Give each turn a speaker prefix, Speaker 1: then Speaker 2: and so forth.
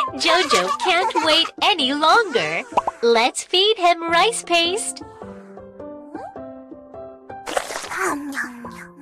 Speaker 1: JoJo can't wait any longer. Let's feed him rice paste.
Speaker 2: Nom, nom, nom.